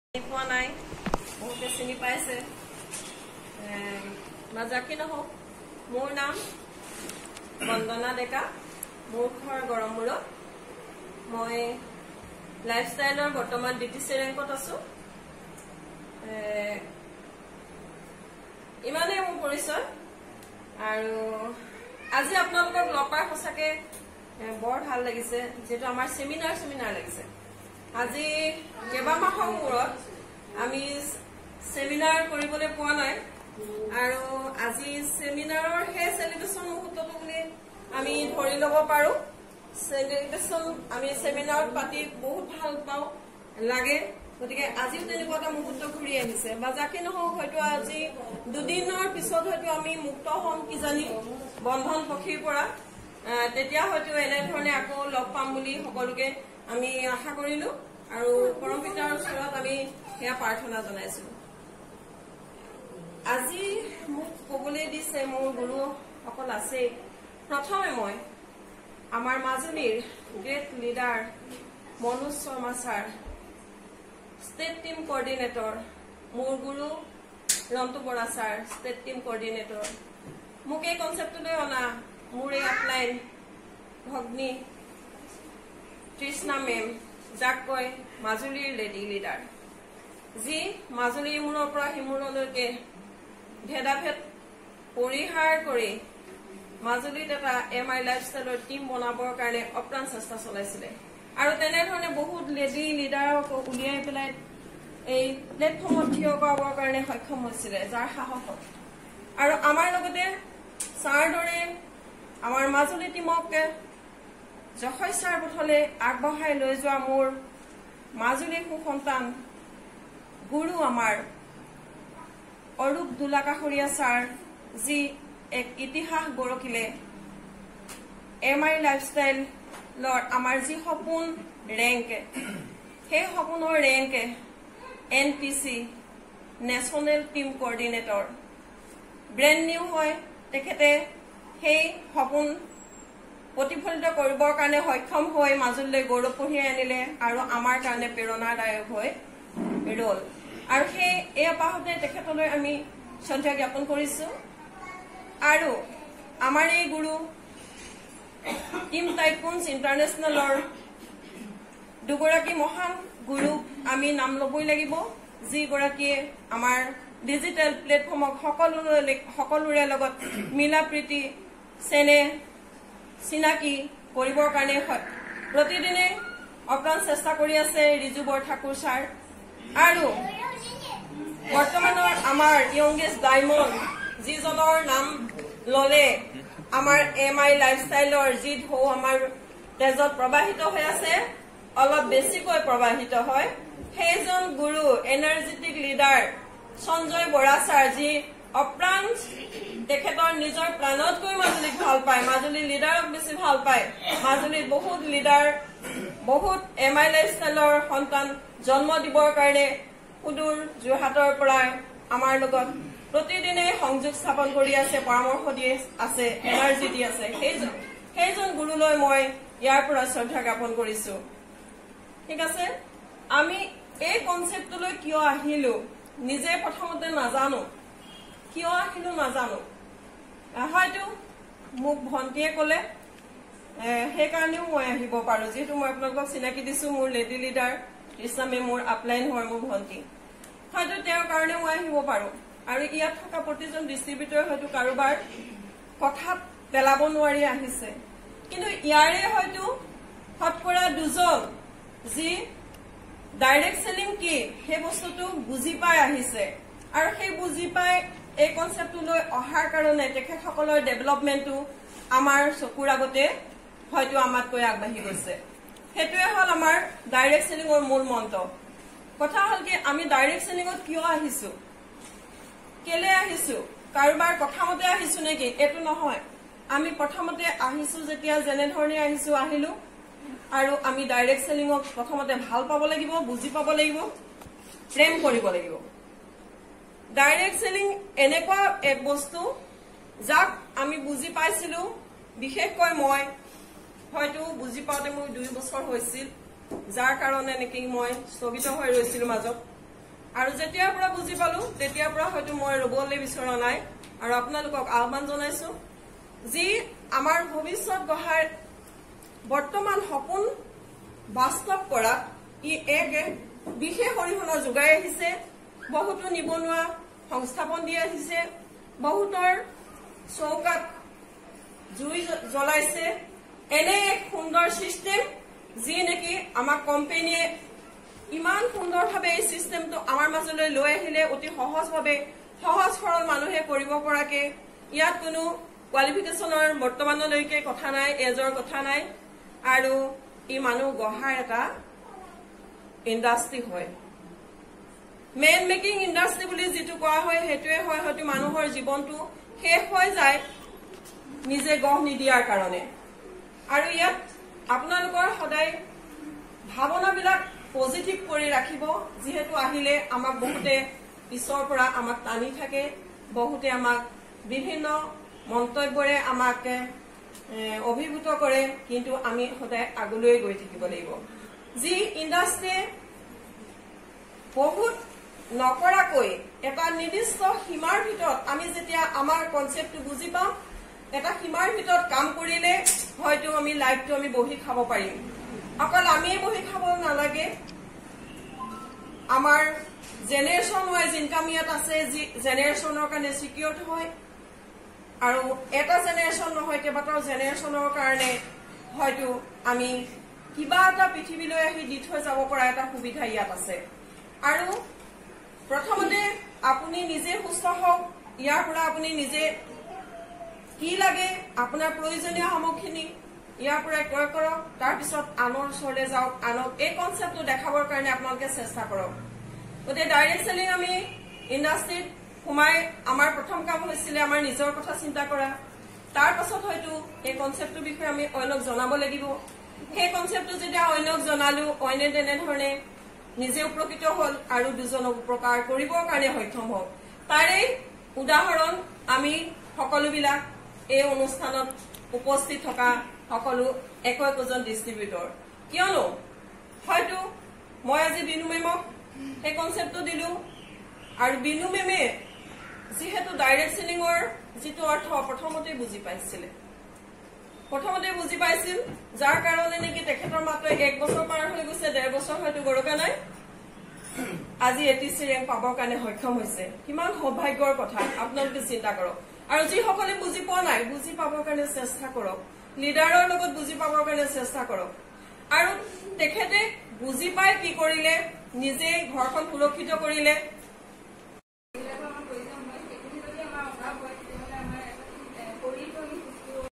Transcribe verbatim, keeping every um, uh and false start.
পোৱা নাই বহুতে চিনি পাইছে নাজাকি নহওক মোৰ নাম বন্দনা ডেকা মোৰ ঘৰ গৰমমূৰত মই লাইফষ্টাইলৰ বৰ্তমান ডিটিসি ৰেংকত আছো ইমানে মোৰ পৰিচয় আৰু আজি আপোনালোকক লগ পাই সঁচাকে বৰ ভাল লাগিছে যেটো আমাৰ সেমিনাৰ সেমিনাৰ লাগিছে আজি কেবা মাহৰ মূৰত আমি সেমিনাৰ কৰিবলৈ পোৱা নাই আৰু আজি সেমিনাৰৰ হে সেলিব্ৰেশন মুহূৰ্তটো বুলি আমি ধৰি ল'ব পাৰো সেলিব্ৰেশন আমি সেমিনাৰ পাতি বহুত ভাল পাও লাগে গতিকে আজি তেনেকুৱা এটা মুহূৰ্ত ঘূৰি আহিছে বা যাকে নহওক হয়তো আজি দুদিনৰ পিছত হয়তো আমি মুক্ত হম কি জানি বন্ধন পক্ষীৰ পৰা তেতিয়া হয়তো এনে ধৰণে আকৌ লগ পাম বুলি সকলোকে আমি আশা কৰিলো আৰু পৰম পিতাৰ ওচৰত আমি হেয়া প্ৰাৰ্থনা জনাইছো আজি মোক কবলৈ দিছে মোৰ গুৰু সকল আছে প্ৰথমে মই আমাৰ মাজুলীৰ great leader Manoj Sharma sir state team coordinator মোৰ গুৰু Rantu Bora sir state team coordinator মোক এই কনসেপ্টলৈ অনা মোৰ এই আপলাইন ভগ্নী তৃষ্ণা মেম যাক কয় মাজুলীৰ লেডি লিডাৰ যি মাজুলীৰ মূৰৰ পৰা হিমূৰলৈকে ভেদাভেদ পৰিহাৰ কৰি মাজুলীত এটা এম আই লাইফষ্টাইলৰ টিম বনাবৰ কাৰণে অপ্ৰাণ চেষ্টা চলাইছিলে আৰু তেনেধৰণে বহুত লেডি লিডাৰক উলিয়াই পেলাই এই প্লেটফৰ্মত থিয় কৰাবৰ কাৰণে সক্ষম হৈছিলে যাৰ সাহস আৰু আমাৰ লগতে ছাৰ দৰে আমাৰ মাজুলী টিমক যশস্যাৰ পথলে আগবঢ়াই লৈ যোৱা মোৰ মাজুলীৰ সুসন্তান গুৰু আমাৰ অৰূপ দুলাকাষৰীয়া ছাৰ যি এক ইতিহাস গঢ়কিলে এম আই লাইফষ্টাইলৰ আমাৰ যি সপোন ৰেংক সেই সপোনৰ rank N P C national team coordinator brand new হয় তেখেতে সেই সপোন প্ৰতিফলিত কৰিবৰ কাৰণে সক্ষম হৈ মাজুলীলৈ গৌৰৱ কঢ়িয়াই আনিলে আৰু আমাৰ কাৰণে প্ৰেৰণাদায়ক হৈ ৰল আৰু সেই এই আপাহতে তেখেতলৈ আমি শ্ৰদ্ধা জ্ঞাপন কৰিছো আৰু আমাৰ এই গুৰু টিম টাইকুনছ ইণ্টাৰনেশ্যনেলৰ দুগৰাকী মহান গুৰু আমি নাম ল'বই লাগিব যিগৰাকীয়ে আমাৰ ডিজিটেল প্লেটফৰ্মক সকলোৰে সকলোৰে লগত মিলা প্ৰীতি চেনে চিনাকি কৰিবৰ কাৰণে প্ৰতিদিনে অপ্ৰাণ চেষ্টা কৰি আছে ৰিজু বৰঠাকুৰ ছাৰ আৰু বৰ্তমানৰ আমাৰ য়ংগেষ্ট ডায়মণ্ড যিজনৰ নাম ললে আমাৰ এম আই লাইফষ্টাইলৰ যি ঢৌ আমাৰ তেজত প্ৰবাহিত হৈ আছে অলপ বেছিকৈ প্ৰবাহিত হয় সেইজন গুৰু energetic leader Sanjay Bora sir যি অপ্ৰাণ তেখেতৰ নিজৰ প্ৰাণতকৈ মাজুলীক ভাল পায় মাজুলী লিডাৰক বেছি ভাল পায় মাজুলীত বহুত লিডাৰ বহুত এম আই লাইফষ্টাইলৰ সন্তান জন্ম দিবৰ কাৰণে সুদূৰ যোৰহাটৰ পৰা আমাৰ লগত প্ৰতিদিনে সংযোগ স্থাপন কৰি আছে পৰামৰ্শ দি আছে এনাৰ্জি দি আছে সেইজন সেইজন গুৰুলৈ মই ইয়াৰ পৰা শ্ৰদ্ধা জ্ঞাপন কৰিছো ঠিক আছে আমি এই কনসেপ্টলৈ কিয় আহিলো নিজে প্ৰথমতে নাজানো কিয় আহিলো নাজানো হয়তো মোক ভন্টিয়ে কলে সেইকাৰণেও মই আহিব পাৰো যেহেতু মই আপোনালোকক চিনাকি দিছো মোৰ লেডি লিডাৰ ইছামে মোৰ আপলাইন হয় মোৰ ভন্টি হয়তো তেওঁৰ কাৰণে মই আহিব পাৰো আৰু ইয়াত থকা প্ৰতিজন ডিষ্ট্ৰিবিউটৰ হয়তো কাৰোবাৰ কথা পেলাব নোৱাৰি আহিছে কিন্তু ইয়াৰে হয়তো শতকৰা দুজন যি ডাইৰেক্ট সেলিং কি সেই বস্তুটো বুজি পাই আহিছে আৰু সেই বুজি পাই এই কনসেপ্টলৈ অহাৰ কাৰণে তেখেতসকলৰ ডেভেলপমেণ্টটো আমাৰ চকুৰ আগতে হয়তো আমাতকৈ আগবাঢ়ি গৈছে সেইটোৱে হ'ল আমাৰ ডাইৰেক্ট সেলিঙৰ মূল মন্ত্ৰ কথা হ'ল কি আমি ডাইৰেক্ট সেলিঙত কিয় আহিছো কেলে আহিছো কাৰোবাৰ কথা মতে আহিছো নেকি এইটো নহয় আমি প্ৰথমতে আহিছো যেতিয়া যেনে ধৰণে আহিছো আহিলো আৰু আমি ডাইৰেক্ট সেলিঙক প্ৰথমতে ভাল পাব লাগিব বুজি পাব লাগিব প্ৰেম কৰিব লাগিব ডাইৰেক্ট সেলিং এনেকুৱা এক বস্তু যাক আমি বুজি পাইছিলো বিশেষকৈ মই হয়তো বুজি পাওঁতে মোৰ দুই বছৰ হৈছিল যাৰ কাৰণে নেকি মই স্থগিত হৈ ৰৈছিলো মাজত আৰু যেতিয়াৰ পৰা বুজি পালো তেতিয়াৰ পৰা হয়তো মই ৰবলৈ বিচৰা নাই আৰু আপোনালোকক আহ্বান জনাইছো যি আমাৰ ভৱিষ্যত গঢ়াৰ বৰ্তমান সপোন বাস্তৱ কৰা ই এক বিশেষ অৰিহণা যোগাই আহিছে বহুতো নিবনুৱা সংস্থাপন দি আহিছে বহুতৰ চৌকাত জুই জ্বলাইছে এনে এক সুন্দৰ সিস্টেম যি নেকি আমাৰ কোম্পানীয়ে ইমান সুন্দৰভাৱে এই সিস্টেমটো আমাৰ মাজলৈ লৈ আহিলে অতি সহজভাৱে সহজ সৰল মানুহে কৰিব পৰাকে ইয়াত কোনো কোৱালিফিকেশনৰ বৰ্তমানলৈকে কথা নাই এজৰ কথা নাই আৰু ই মানুহ গঢ়াৰ এটা ইণ্ডাষ্ট্ৰি হয় মেন মেকিং ইণ্ডাষ্ট্ৰি বুলি যেটো কোৱা হয় হেতুৱে হয় হয়তো মানুহৰ জীৱনটো শেষ হৈ যায় নিজে গঢ় নিদিয়াৰ কাৰণে আৰু ইয়াত আপোনালোকৰ সদায় ভাৱনাবিলাক পজিটিভ কৰি ৰাখিব যেহেতু আহিলে আমাক বহুতে পিছৰ পৰা আমাক টানি থাকে বহুতে আমাক বিভিন্ন মন্তব্যৰে আমাক অভিভূত কৰে কিন্তু আমি সদায় আগলৈ গৈ থাকিব লাগিব যি ইণ্ডাষ্ট্ৰি বহুত নকৰাকৈ এটা নিৰ্দিষ্ট সীমাৰ ভিতৰত আমি যেতিয়া আমাৰ কনসেপ্টটো বুজি পাম এটা সীমাৰ ভিতৰত কাম কৰিলে হয়তো আমি লাইফটো আমি বহি খাব পাৰিম অকল আমি বহি খাব নালাগে আমাৰ জেনেৰেশন ওয়াইজ ইনকাম ইয়াত আছে যি জেনেৰেশনৰ কাৰণে সিকিউৰড হয় আৰু এটা জেনেৰেশন নহয় কেইবাটাও জেনেৰেশনৰ কাৰণে হয়তো আমি কিবা এটা পৃথিৱীলৈ আহি দি থৈ যাব পৰা এটা সুবিধা ইয়াত আছে আৰু প্ৰথমতে আপুনি নিজে সুস্থ হওক ইয়াৰ পৰা আপুনি নিজে কি লাগে আপোনাৰ প্ৰয়োজনীয় সামগ্ৰী ইয়াৰ পৰা ক্ৰয় কৰক তাৰ পিছত আনৰ ওচৰলৈ যাওক আনক এই কনসেপ্টটো দেখাবৰ কাৰণে আপোনালোকে চেষ্টা কৰক গতে ডাইৰেক্ট সেলিং আমি ইণ্ডাষ্ট্ৰিত সোমাই আমাৰ প্ৰথম কাম হৈছিল আমাৰ নিজৰ কথা চিন্তা কৰা তাৰ পাছত হয়তো এই কনসেপ্টৰ বিষয়ে আমি অন্যক জনাব লাগিব সেই কনসেপ্টটো যেতিয়া অন্যক জনালো অন্য তেনে ধৰণে নিজে উপকৃত হল আৰু দুজনক উপকাৰ কৰিবৰ কাৰণে সক্ষম হল তাৰে উদাহৰণ আমি সকলোবিলাক এই অনুষ্ঠানত উপস্থিত থকা সকলো একো একোজন ডিস্ট্ৰিবিউটৰ কিয়নো হয়তো মই আজি বিনু মেমক এই কনসেপ্টটো দিলো আৰু বিনু মেমে যেহেতু ডাইৰেক্ট সেলিংৰ যেটো অৰ্থ প্ৰথমতে বুজি পাইছিল প্ৰথমতে বুজি পাইছিল যাৰ কাৰণে নেকি তেখেতৰ মাত্ৰ এক বছৰ পাৰ হৈ গৈছে ডেৰ বছৰ হয়তো গৰকা নাই আজি এটিসি ৰেংক পাবৰ কাৰণে সক্ষম হৈছে কিমান সৌভাগ্যৰ কথা আপোনালোকে চিন্তা কৰক আৰু যি সকলে বুজি পোৱা নাই বুজি পাবৰ কাৰণে চেষ্টা কৰক লিডাৰৰ লগত বুজি পাবৰ কাৰণে চেষ্টা কৰক আৰু তেখেতে বুজি পাই কি কৰিলে নিজে ঘৰখন সুৰক্ষিত কৰিলে